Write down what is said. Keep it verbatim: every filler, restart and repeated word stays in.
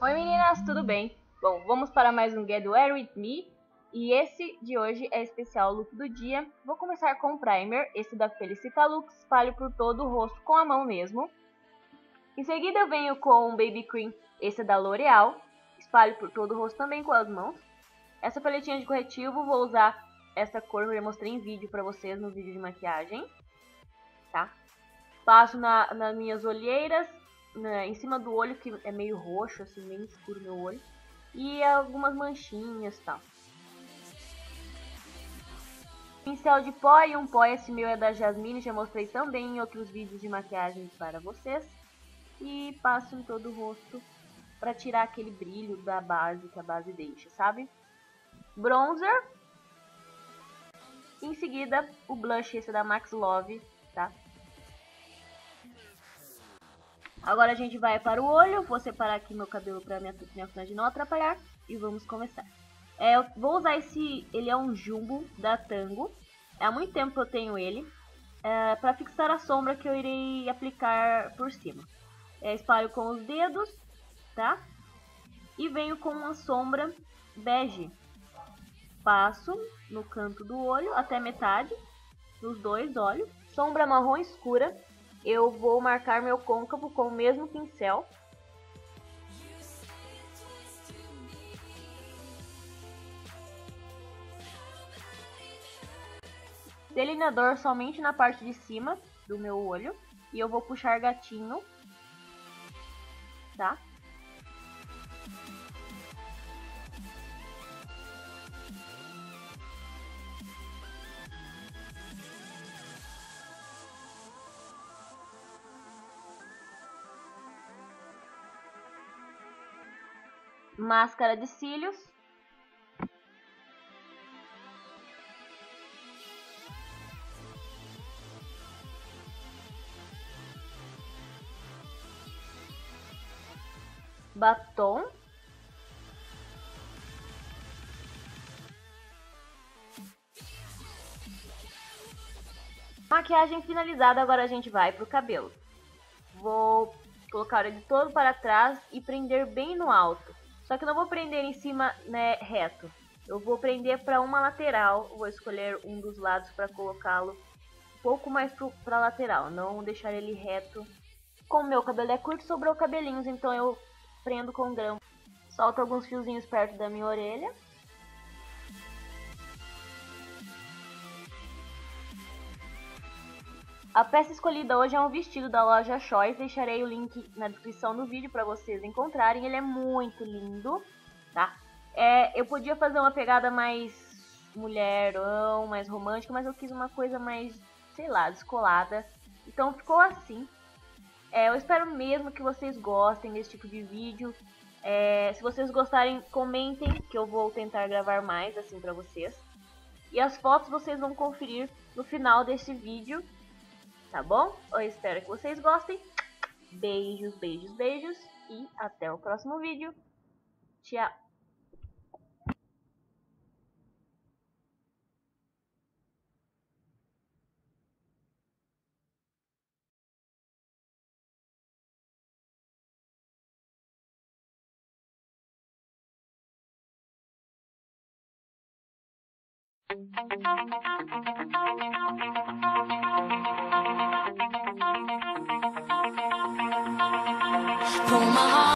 Oi meninas, tudo bem? Bom, vamos para mais um Get Wear With Me. E esse de hoje é especial look do dia. Vou começar com o primer, esse da Felicita Lux, espalho por todo o rosto com a mão mesmo. Em seguida eu venho com o Baby Cream, esse é da L'Oreal, espalho por todo o rosto também com as mãos. Essa paletinha de corretivo, vou usar essa cor, eu já mostrei em vídeo pra vocês no vídeo de maquiagem, tá? Passo na, nas minhas olheiras, na, em cima do olho, que é meio roxo, assim, meio escuro meu olho. E algumas manchinhas e tal. Pincel de pó e um pó, esse meu é da Jasmine, já mostrei também em outros vídeos de maquiagem para vocês. E passo em todo o rosto para tirar aquele brilho da base que a base deixa, sabe? Bronzer. Em seguida, o blush, esse é da Max Love, tá? Agora a gente vai para o olho, vou separar aqui meu cabelo para minha, minha franja não atrapalhar e vamos começar. É, eu vou usar esse, ele é um jumbo da Tango, há muito tempo que eu tenho ele, é, para fixar a sombra que eu irei aplicar por cima. É, espalho com os dedos, tá? E venho com uma sombra bege. Passo no canto do olho até metade, nos dois olhos. Sombra marrom escura. Eu vou marcar meu côncavo com o mesmo pincel. Delineador somente na parte de cima do meu olho. E eu vou puxar gatinho, tá? Máscara de cílios. Batom. Maquiagem finalizada, agora a gente vai pro cabelo. Vou colocar ele todo para trás e prender bem no alto. Só que não vou prender em cima, né, reto. Eu vou prender para uma lateral. Vou escolher um dos lados para colocá-lo um pouco mais para a lateral. Não deixar ele reto. Como meu cabelo é curto, sobrou cabelinhos, então eu prendo com grampo. Solto alguns fiozinhos perto da minha orelha. A peça escolhida hoje é um vestido da loja Choice, deixarei o link na descrição do vídeo para vocês encontrarem, ele é muito lindo, tá? É, eu podia fazer uma pegada mais mulherão, mais romântica, mas eu quis uma coisa mais, sei lá, descolada, então ficou assim. É, eu espero mesmo que vocês gostem desse tipo de vídeo, é, se vocês gostarem, comentem que eu vou tentar gravar mais assim para vocês. E as fotos vocês vão conferir no final desse vídeo. Tá bom? Eu espero que vocês gostem. Beijos, beijos, beijos. E até o próximo vídeo. Tchau.